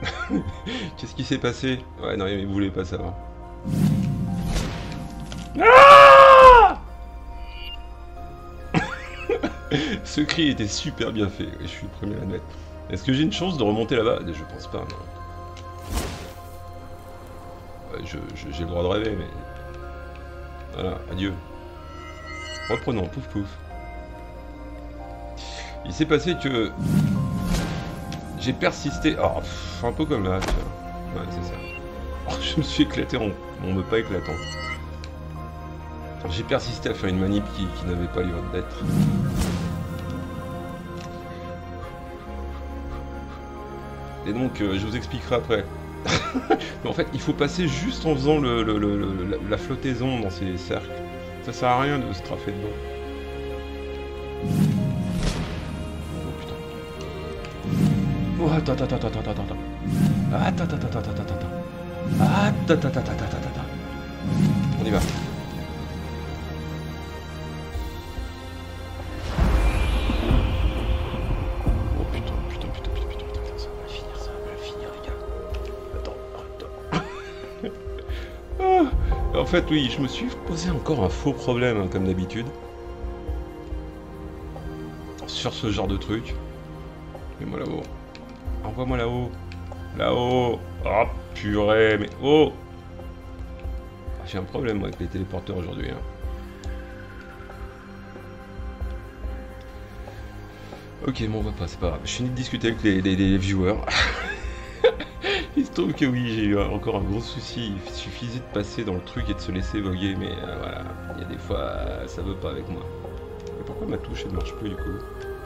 Qu'est-ce qui s'est passé? Ouais, non, il voulait pas savoir. Ah! Ce cri était super bien fait, je suis le premier à l'admettre. Est-ce que j'ai une chance de remonter là-bas? Je pense pas, non. Ouais, j'ai le droit de rêver, mais... Voilà, adieu. Reprenons, pouf pouf. Il s'est passé que... J'ai persisté... Oh, un peu comme là, tu vois. Ouais, c'est ça. Oh, je me suis éclaté en me pas éclatant. J'ai persisté à faire une manip qui n'avait pas lieu d'être. Et donc, je vous expliquerai après. Mais en fait, il faut passer juste en faisant la flottaison dans ces cercles. Ça sert à rien de se trafer dedans. Oh putain. Oh, attends. Attends. On y va. Oh putain, ça va mal finir, les gars. Attends. En fait, oui, je me suis posé encore un faux problème, hein, comme d'habitude. Sur ce genre de truc. Mets-moi là-haut. Envoie-moi là-haut. Là-haut. Oh, purée, mais... Oh! J'ai un problème avec les téléporteurs aujourd'hui. Hein. Ok, bon, on va pas, c'est pas grave. Je finis de discuter avec les viewers. Il se trouve que oui, j'ai eu encore un gros souci. Il suffisait de passer dans le truc et de se laisser voguer, mais voilà. Il y a des fois, ça veut pas avec moi. Et pourquoi ma touche, elle marche plus du coup?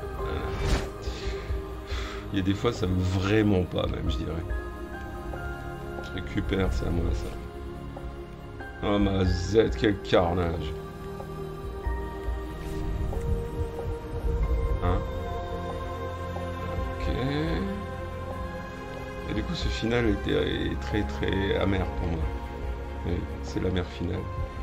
Il y a des fois, ça veut vraiment pas, même, je dirais. Je récupère, c'est à moi ça. Oh ma Z, quel carnage. Hein? Ok. Et du coup, ce final est très très amer pour moi. Oui, c'est l'amer finale.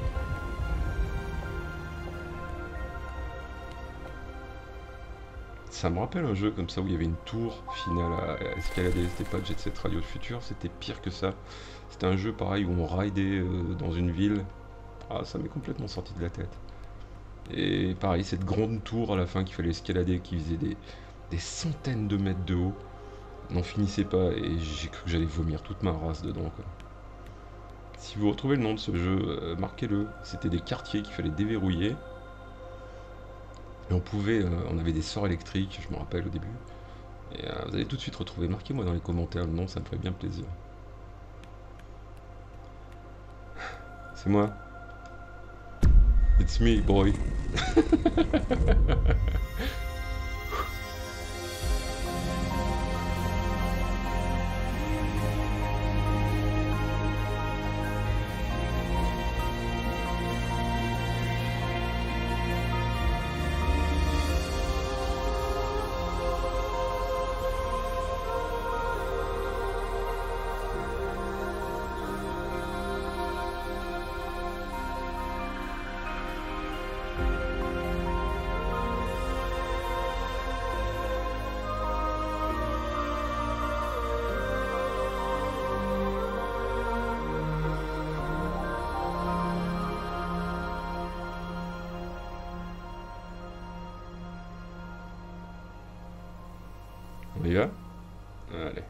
Ça me rappelle un jeu comme ça où il y avait une tour finale à escalader. C'était pas Jet Set Radio Future, c'était pire que ça. C'était un jeu pareil où on raidait dans une ville. Ah, ça m'est complètement sorti de la tête. Et pareil, cette grande tour à la fin qu'il fallait escalader, qui faisait des centaines de mètres de haut, n'en finissait pas et j'ai cru que j'allais vomir toute ma race dedans, quoi. Si vous retrouvez le nom de ce jeu, marquez-le. C'était des quartiers qu'il fallait déverrouiller. Et on avait des sorts électriques, je me rappelle au début. Et vous allez tout de suite retrouver. Marquez-moi dans les commentaires le nom, ça me ferait bien plaisir. C'est moi. It's me, boy. On y va? Allez.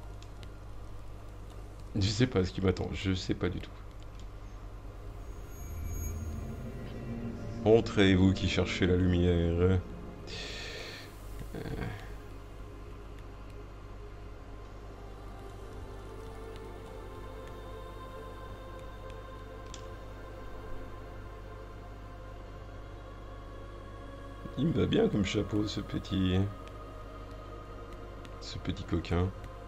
Je sais pas ce qui m'attend, je sais pas du tout. Entrez, vous qui cherchez la lumière. Il me va bien comme chapeau, ce petit coquin.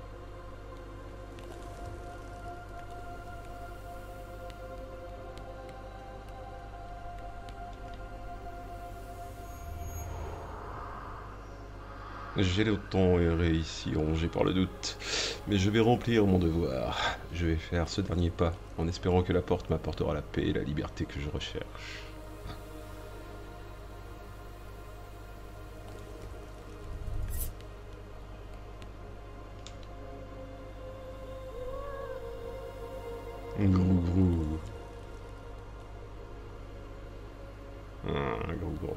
J'ai longtemps erré ici, rongé par le doute, mais je vais remplir mon devoir. Je vais faire ce dernier pas, en espérant que la porte m'apportera la paix et la liberté que je recherche. Grou grou. Grou grou.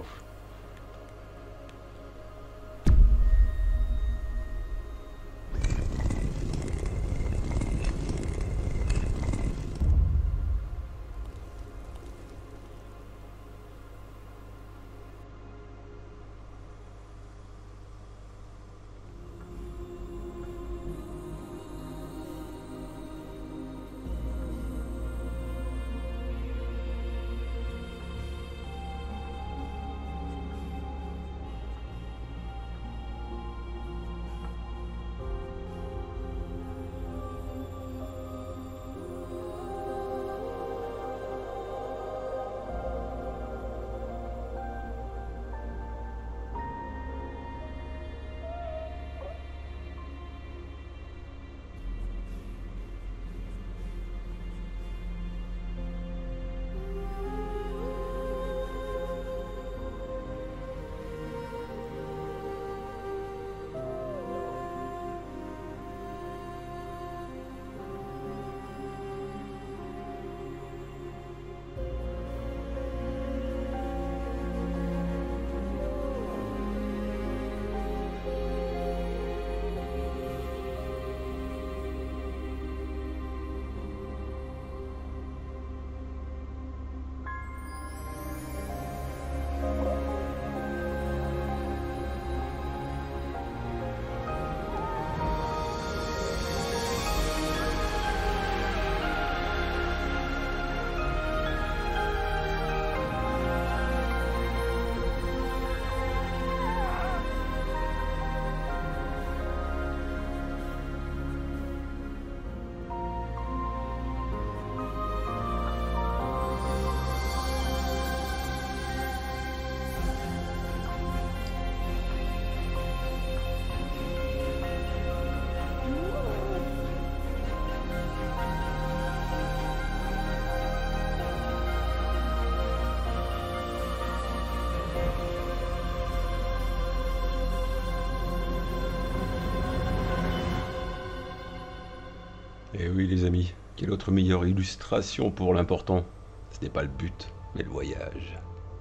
Et oui les amis, quelle autre meilleure illustration pour l'important? Ce n'est pas le but, mais le voyage.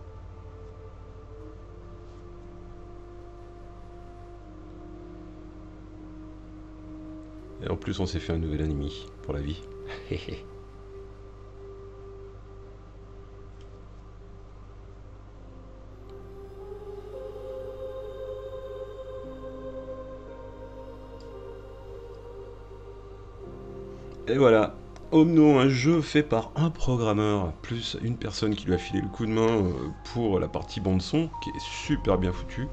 Et en plus on s'est fait un nouvel ennemi pour la vie. Et voilà, Omno, un jeu fait par un programmeur, plus une personne qui lui a filé le coup de main pour la partie bande son, qui est super bien foutue.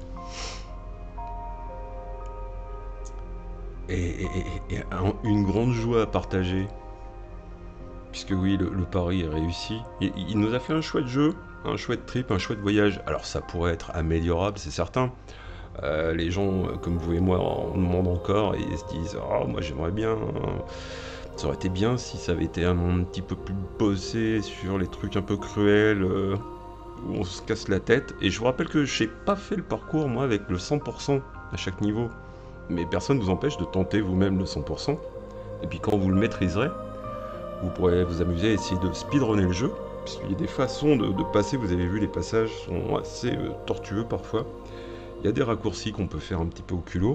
Et une grande joie à partager. Puisque oui, le pari est réussi. Il nous a fait un chouette jeu, un chouette trip, un chouette voyage. Alors ça pourrait être améliorable, c'est certain. Les gens comme vous et moi en demandent encore et se disent « Oh, moi j'aimerais bien... Ça aurait été bien si ça avait été un petit peu plus bossé sur les trucs un peu cruels où on se casse la tête. » Et je vous rappelle que j'ai pas fait le parcours moi avec le 100% à chaque niveau. Mais personne ne vous empêche de tenter vous-même le 100%. Et puis quand vous le maîtriserez, vous pourrez vous amuser à essayer de speedrunner le jeu. Puisqu'il y a des façons de passer, vous avez vu les passages sont assez tortueux parfois. Il y a des raccourcis qu'on peut faire un petit peu au culot.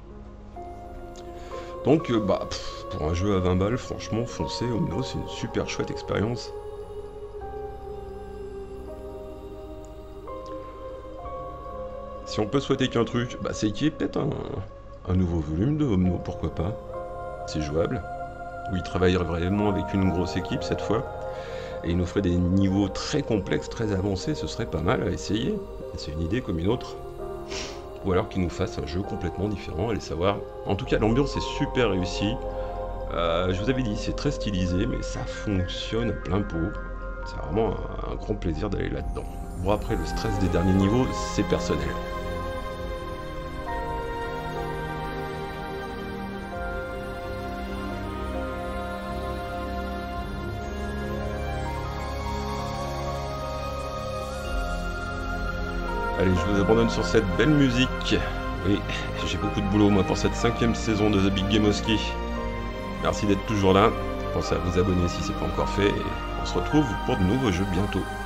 Donc, pour un jeu à 20 balles, franchement, foncez, Omno, c'est une super chouette expérience. Si on peut souhaiter qu'un truc, c'est qu'il y ait peut-être un nouveau volume de Omno, pourquoi pas. C'est jouable. Où il travaillerait vraiment avec une grosse équipe cette fois. Et il nous ferait des niveaux très complexes, très avancés, ce serait pas mal à essayer. C'est une idée comme une autre. Ou alors qu'il nous fasse un jeu complètement différent, allez savoir. En tout cas, l'ambiance est super réussie. Je vous avais dit, c'est très stylisé, mais ça fonctionne à plein pot. C'est vraiment un grand plaisir d'aller là-dedans. Bon, après, le stress des derniers niveaux, c'est personnel. Allez, je vous abandonne sur cette belle musique. Oui, j'ai beaucoup de boulot moi pour cette 5e saison de The Big Game Oski. Merci d'être toujours là. pensez à vous abonner si c'est pas encore fait, et on se retrouve pour de nouveaux jeux bientôt.